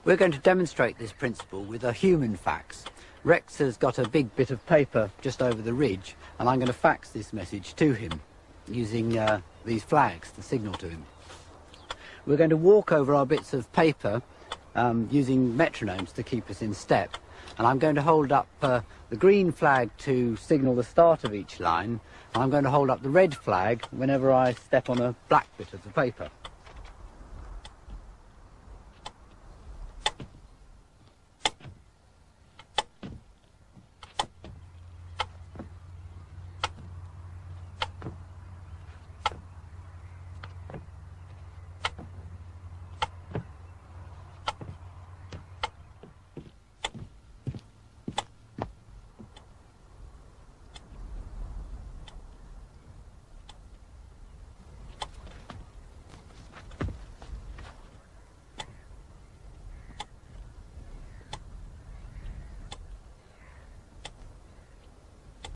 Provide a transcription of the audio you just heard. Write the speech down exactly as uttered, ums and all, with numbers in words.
We're going to demonstrate this principle with a human fax. Rex has got a big bit of paper just over the ridge, and I'm going to fax this message to him using uh, these flags to signal to him. We're going to walk over our bits of paper um, using metronomes to keep us in step. And I'm going to hold up uh, the green flag to signal the start of each line, and I'm going to hold up the red flag whenever I step on a black bit of the paper.